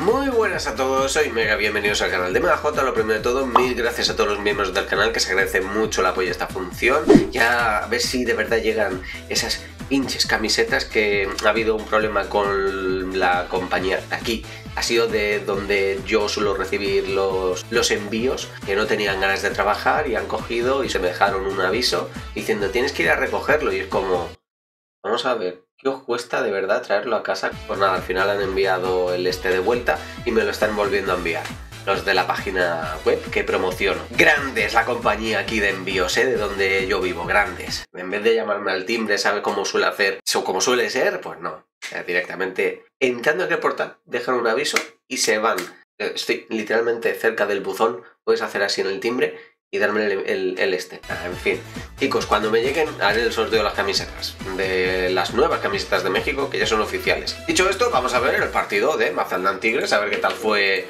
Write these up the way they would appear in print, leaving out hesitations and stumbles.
Muy buenas a todos, soy Mega, bienvenidos al canal de MegaJ. Lo primero de todo, mil gracias a todos los miembros del canal, que se agradece mucho el apoyo a esta función. Ya a ver si de verdad llegan esas pinches camisetas, que ha habido un problema con la compañía aquí. Ha sido de donde yo suelo recibir los envíos, que no tenían ganas de trabajar y han cogido y se me dejaron un aviso diciendo tienes que ir a recogerlo, y es como, vamos a ver, ¿qué os cuesta de verdad traerlo a casa? Pues nada, al final han enviado el de vuelta y me lo están volviendo a enviar los de la página web que promociono. Grandes la compañía aquí de envíos, de donde yo vivo, grandes. En vez de llamarme al timbre, ¿sabe cómo suele hacer? O como suele ser, pues no. Directamente entrando en el portal, dejan un aviso y se van. Estoy literalmente cerca del buzón, puedes hacer así en el timbre y darme en fin, chicos, cuando me lleguen haré el sorteo de las camisetas, de las nuevas camisetas de México, que ya son oficiales. Dicho esto, vamos a ver el partido de Mazatlán Tigres, a ver qué tal fue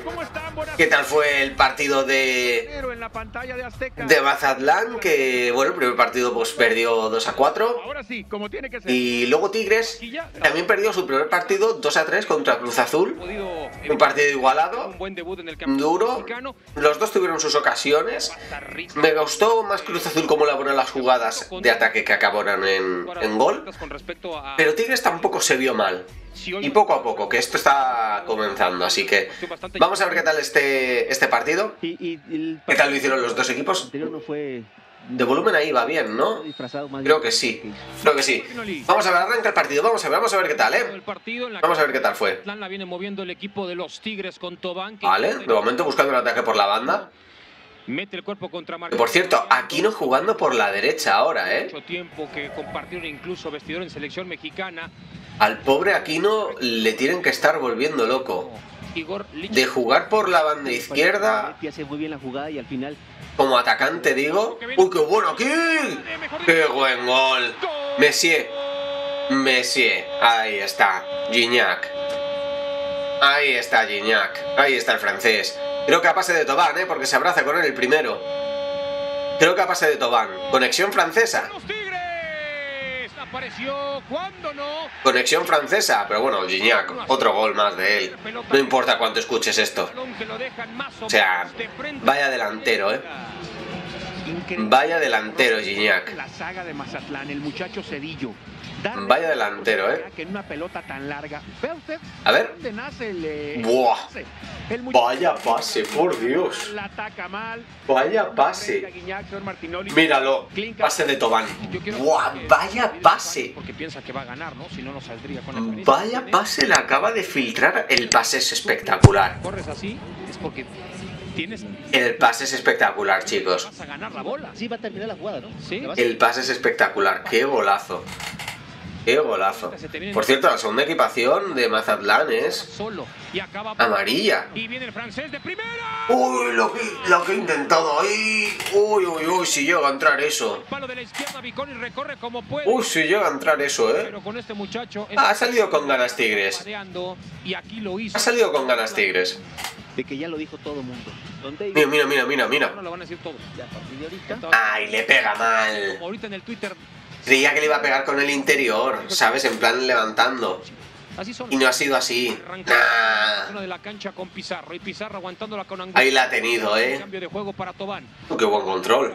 el partido de Mazatlán, que bueno, el primer partido pues perdió 2-4, y luego Tigres también perdió su primer partido 2-3 contra Cruz Azul, un partido igualado, duro, los dos tuvieron sus ocasiones. Me gustó más Cruz Azul cómo elaboró las jugadas de ataque que acabaron en gol, pero Tigres tampoco se vio mal. Y poco a poco, que esto está comenzando, así que vamos a ver qué tal este partido, qué tal lo hicieron los dos equipos. De volumen ahí va bien, ¿no? Creo que sí, Vamos a ver, arranca el partido, vamos a ver qué tal, Vamos a ver qué tal fue. Vale, de momento buscando el ataque por la banda. Mete el cuerpo contra que por cierto, Aquino jugando por la derecha ahora, Mucho tiempo que compartieron incluso vestidor en selección mexicana. Al pobre Aquino le tienen que estar volviendo loco. De jugar por la banda izquierda como atacante, digo. ¡Uy, qué bueno aquí! ¡Qué buen gol! Messier. Ahí está, Gignac. Ahí está el francés. Creo que a pase de Tobán, porque se abraza con él el primero. Creo que a pase de Tobán. Conexión francesa. Conexión francesa, pero bueno, Gignac, otro gol más de él. No importa cuánto escuches esto. O sea, vaya delantero, Vaya delantero, Gignac. La saga de Mazatlán, el muchacho Cedillo. Vaya delantero, Que en una pelota tan larga. A ver. ¡Buah! Vaya pase, por Dios. Vaya pase. Míralo. Pase de Tobán. ¡Buah! Vaya pase. Vaya pase, le acaba de filtrar. El pase es espectacular. El pase es espectacular, chicos. El pase es espectacular. ¡Qué golazo! ¡Qué golazo! Por cierto, la segunda equipación de Mazatlán es amarilla. ¡Uy, lo que he intentado ahí! ¡Uy, si llega a entrar eso! ¡Uy, si llega a entrar eso, ha salido con ganas Tigres. Ha salido con ganas Tigres. De que ya lo dijo todo el mundo. Mira. ¡Ay, le pega mal! Creía que le iba a pegar con el interior, ¿sabes? En plan levantando. Y no ha sido así. Ahí la ha tenido, ¡Qué buen control!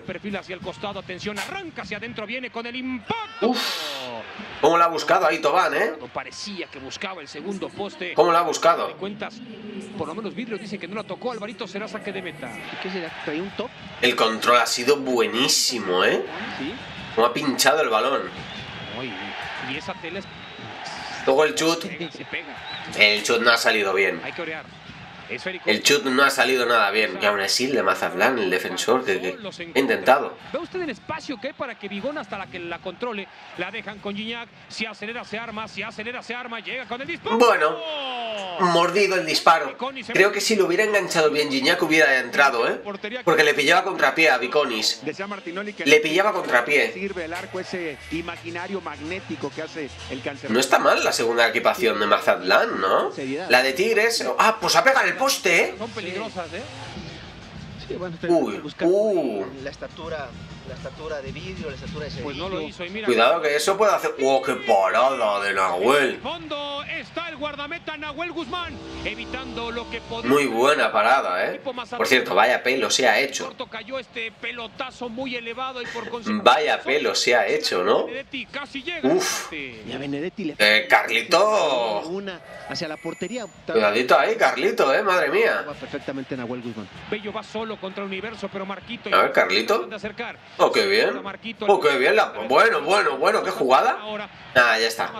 ¡Uf! ¿Cómo la ha buscado ahí Tobán, Parecía que buscaba el segundo poste. ¿Cómo la ha buscado? Por lo menos Vidrio dice que no la tocó. Alvarito, será saque de meta. ¿Qué será? ¿Trae un top? El control ha sido buenísimo, ¿Sí? Cómo ha pinchado el balón. Y esa tela es... Luego el chut. El chut no ha salido bien. Hay que orear. El chut no ha salido nada bien. Y aún así el de Mazatlán, el defensor, que he intentado. Ve usted el espacio que hay para que Vigón hasta la que la controle. La dejan con Gignac. Si acelera se arma. Llega con el disparo. Bueno, mordido el disparo. Creo que si lo hubiera enganchado bien Gignac hubiera entrado, porque le pillaba contrapié a Viconis. Le pillaba contrapié. Sirve el arco, ese imaginario magnético que hace el cáncer. No está mal la segunda equipación de Mazatlán, ¿no? La de Tigres. Ah, pues a pegar el poste, Son peligrosas, Sí, bueno, la estatura de Vidrio, la estatura de Cedillo. Pues no lo hizo y mira. Cuidado que eso puede hacer... ¡Oh, qué parada de Nahuel! Fondo está el del guardameta Nahuel Guzmán, evitando lo que podía. Muy buena parada, ¿eh? Por cierto, vaya pelo se ha hecho. Cayó este pelotazo muy elevado y por vaya pelo se ha hecho, ¿no? Uf. Y a Benedetti le Carlito. una hacia la portería. Cuidadito ahí, Carlito, madre mía. Perfectamente Nahuel Guzmán. Bello va solo contra el universo, pero Marquito. A ver, Carlito. Oh, qué bien. Oh, qué bien. Bueno, qué jugada. Ah, ya está.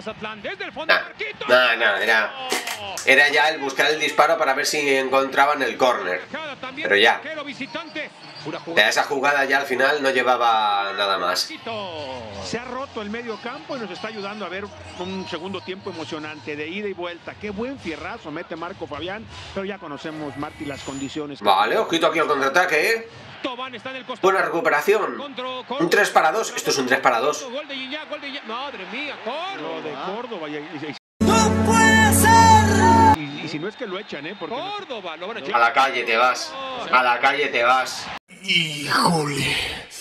Era ya el buscar el disparo para ver si encontraban el córner. Pero ya. Esa jugada ya al final no llevaba nada más. Se ha roto el medio campo y nos está ayudando a ver un segundo tiempo emocionante de ida y vuelta. Qué buen fierrazo mete Marco Fabián, pero ya conocemos, Martí, las condiciones. Vale, ojito aquí al contraataque, ¿eh? Buena recuperación. Un 3 para 2. Esto es un 3 para 2. Madre mía, Lo de Córdoba. ¡No puede ser! Y si no es que lo echan, ¿eh? Porque Córdoba, a la calle te vas. A la calle te vas. ¡Híjole!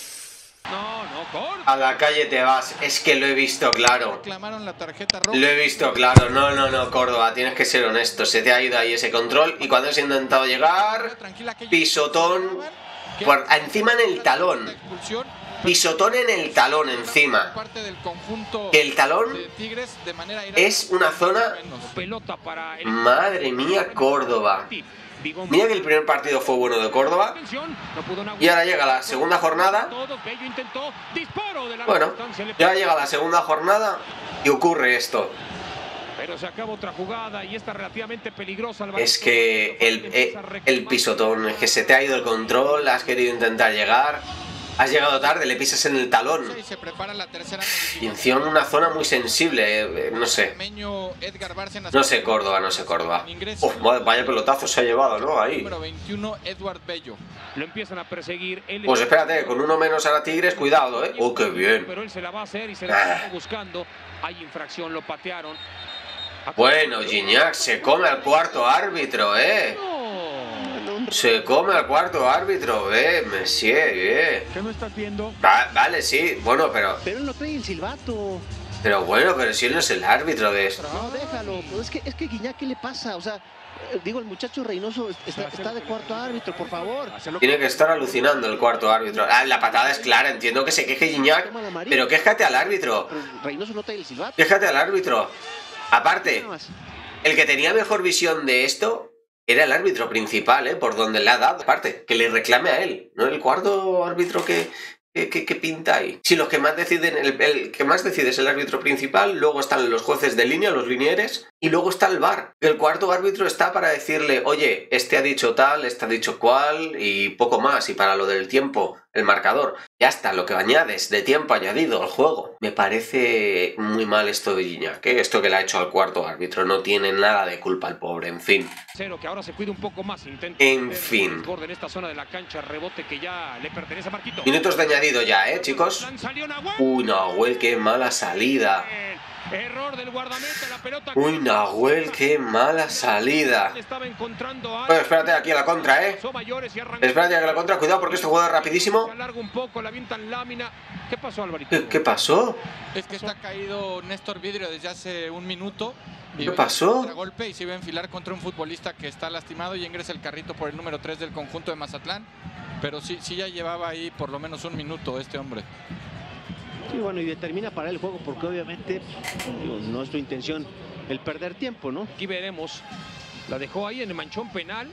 Córdoba. A la calle te vas. Es que lo he visto claro. Reclamaron la tarjeta roja. Lo he visto claro. No, Córdoba. Tienes que ser honesto. Se te ha ido ahí ese control. Y cuando has intentado llegar, pisotón. Encima en el talón. Pisotón en el talón encima. Que el talón es una zona. Madre mía, Córdoba. Mira que el primer partido fue bueno de Córdoba. Y ahora llega la segunda jornada. Bueno, ya llega la segunda jornada y ocurre esto. Pero se acaba otra jugada y está relativamente peligrosa. Es que el pisotón, es que se te ha ido el control, has querido intentar llegar. Has llegado tarde, le pisas en el talón. Y encima en una zona muy sensible, no sé. No sé Córdoba. Uf, vaya pelotazo se ha llevado, ¿no? Ahí. Número 21, Edward Bello. Lo empiezan a perseguir. Pues espérate, con uno menos a la Tigres, cuidado, ¿eh? Oh, qué bien. Pero él se la va a hacer y se la está buscando. Hay infracción, lo patearon. Bueno, Gignac se come al cuarto árbitro, ¿eh? Se come al cuarto árbitro, Messier, ¿Qué no estás viendo? Vale, sí, bueno, pero... Pero él no trae el silbato. Pero bueno, pero si él no es el árbitro de esto. No, déjalo. Pues es que Gignac, ¿qué le pasa? O sea, digo, el muchacho Reynoso está de cuarto árbitro, por favor. Tiene que estar alucinando el cuarto árbitro. La patada es clara, entiendo que se queje Gignac, pero quéjate al árbitro. Reynoso no trae el silbato. Quéjate al árbitro. Aparte, el que tenía mejor visión de esto era el árbitro principal, por donde le ha dado. Aparte, que le reclame a él, no el cuarto árbitro que pinta ahí. Si los que más deciden, el que más decide es el árbitro principal, luego están los jueces de línea, los linieres, y luego está el VAR. El cuarto árbitro está para decirle, oye, este ha dicho tal, este ha dicho cual, y poco más. Y para lo del tiempo, el marcador. Ya está, lo que añades de tiempo añadido al juego. Me parece muy mal esto de Gignac, esto que le ha hecho al cuarto árbitro. No tiene nada de culpa el pobre, en fin. Que ahora se cuida un poco más, en fin. En esta zona de la cancha, rebote que ya le pertenece a Marquito. Minutos de añadido ya, chicos. Uy, Nahuel, qué mala salida. Error del guardameta, la pelota. Uy, Nahuel, qué mala salida. Bueno, espérate aquí a la contra, Espérate aquí a la contra, cuidado porque este juego es rapidísimo. ¿Qué pasó, Alvarito? ¿Qué pasó? Es que está caído Néstor Vidrio desde hace un minuto. ¿Qué pasó? Golpe y se iba a enfilar contra un futbolista que está lastimado y ingresa el carrito por el número 3 del conjunto de Mazatlán. Pero sí ya llevaba ahí por lo menos un minuto este hombre. Sí, bueno, y determina para el juego porque obviamente no es tu intención el perder tiempo, ¿no? Aquí veremos. La dejó ahí en el manchón penal.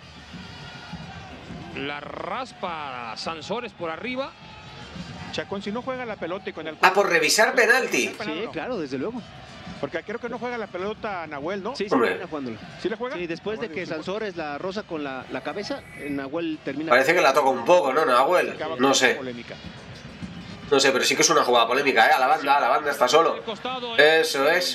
La raspa Sansores por arriba. Chacón, si no juega la pelota y con el... por revisar penalti. Sí, claro, desde luego. Porque creo que no juega la pelota Nahuel, ¿no? Sí, viene jugándolo. ¿Sí le juega? Sí, después de que Sansores la roza con la cabeza, Nahuel termina... Parece que la toca un poco, ¿no, Nahuel? No sé. No sé, pero sí que es una jugada polémica, A la banda está solo. Eso es.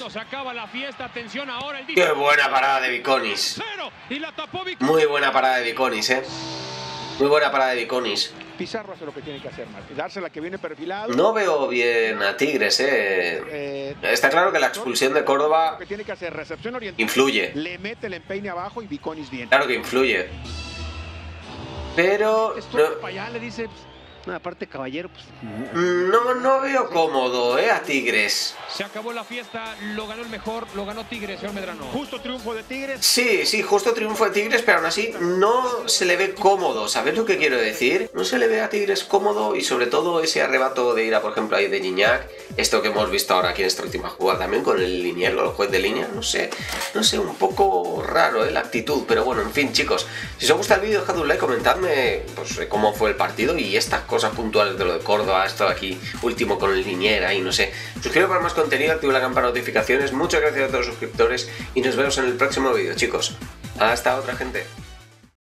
Qué buena parada de Viconis. Muy buena parada de Viconis, Muy buena parada de Viconis. Pizarro hace lo que tiene que hacer, Martí. Dársela que viene perfilado. No veo bien a Tigres, Está claro que la expulsión de Córdoba lo que tiene que hacer, recepción oriental, influye. Le mete el empeine abajo y Viconis bien. Claro que influye. Pero... Esto para allá le dice... No, aparte, Caballero, pues... No veo cómodo, a Tigres. Se acabó la fiesta, lo ganó el mejor, lo ganó Tigres, señor Medrano. Justo triunfo de Tigres. Sí, justo triunfo de Tigres, pero aún así no se le ve cómodo. ¿Sabes lo que quiero decir? No se le ve a Tigres cómodo y sobre todo ese arrebato de ira, por ejemplo, ahí de Gignac. Esto que hemos visto ahora aquí en esta última jugada también con el liniero, el juez de línea. No sé, un poco raro, la actitud. Pero bueno, en fin, chicos. Si os gusta el vídeo, dejad un like, comentadme pues, cómo fue el partido y estas cosas puntuales de lo de Córdoba, esto aquí último con el liniera y no sé. Suscríbete para más contenido, activa la campana de notificaciones. Muchas gracias a todos los suscriptores y nos vemos en el próximo vídeo, chicos. Hasta otra, gente.